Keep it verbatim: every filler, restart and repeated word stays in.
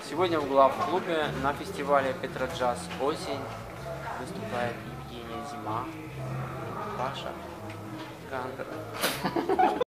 Сегодня в главклубе на фестивале Петроджаз «Осень» выступает Евгения Зима, Паша Гандер.